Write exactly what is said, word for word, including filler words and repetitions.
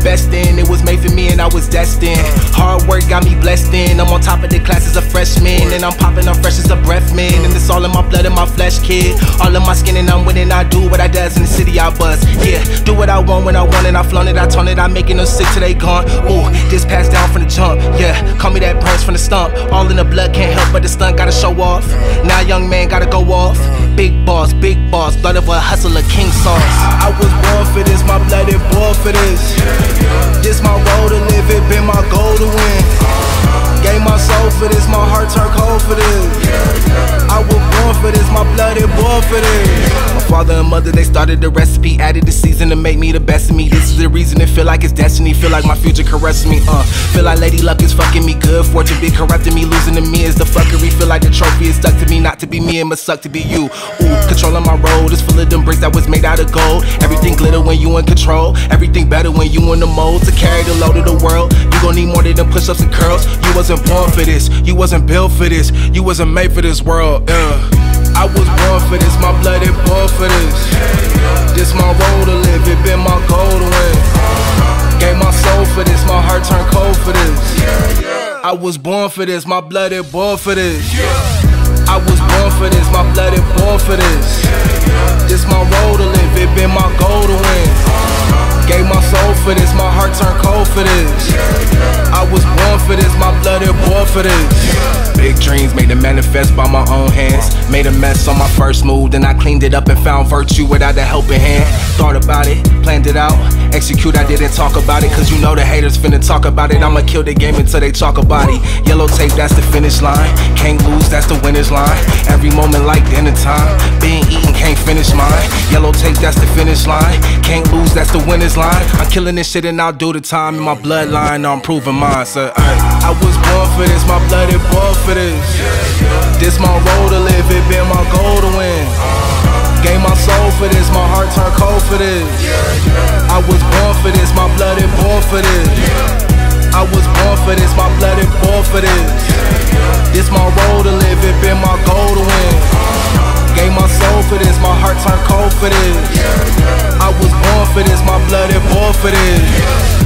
invest in. It was made for me and I was destined. Hard work got me blessed in. I'm on top of the class as a freshman, and I'm popping up fresh as a breath man. And it's all in my blood and my flesh, kid. All in my skin and I'm winning. I do what I does in the city I buzz. Yeah, do what I want when I want it. I flown it, I tone it, I making them sick till they gone. Ooh, this passed down from the jump. Yeah, call me that Prince from the stump. All in the blood, can't help but the stunt, gotta show off. Now young man gotta go off. Big boss, big boss, blood of a hustler, king sauce. I was born for this, my blood is born for this. This my road to live, it been my goal to win. Gave my soul for this, my heart turned cold for this. I was born for this, my blood is born for this. My father and mother, they started the recipe, added the season to make me the best of me. This is the reason it feel like it's destiny, feel like my future caressing me. Uh, feel like Lady Luck is fucking me good, fortune be corrupting me, losing to me is the fuckery. Feel like the trophy is stuck to me, not to be me, it must suck to be you. Ooh, controlling my road is full of them bricks that was made out of gold. Everything glitter when you in control, everything better when you in the mold. To carry the load of the world, you gon' need more than them push-ups and curls. You wasn't born for this, you wasn't built for this, you wasn't made for this world. Yeah. I was born for this, my blood is born for this. This my road to live, it been my goal to win. Gave my soul for this, my heart turned cold for this. I was born for this, my blood is born for this. I was born for this, my blood is born for this. This my road to live, it been my goal to win. Gave my soul for this, my heart turned cold for this. I was born for this, my blood is born for this. Big dreams made them manifest by my own hands. Made a mess on my first move, then I cleaned it up and found virtue without a helping hand. Thought about it, planned it out, execute, I didn't talk about it. Cause you know the haters finna talk about it. I'ma kill the game until they talk about it. Yellow tape, that's the finish line. Can't lose, that's the winner's line. Every moment like dinner time. Being eaten, can't finish mine. Yellow tape, that's the finish line. Can't lose, that's the winner's line. I'm killing this shit and I'll do the time. In my bloodline, I'm proving mine. So, I was born for this, my blood is born for this. This my road to live, it been my goal to win. Gave my soul for this, my heart turned cold for this. I was born for this, my blood is born for this. I was born for this, my blood is born for this. This my road to live, it been my goal to win. Gave my soul for this, my heart turned cold for this. I was born for this, my blood is born for this.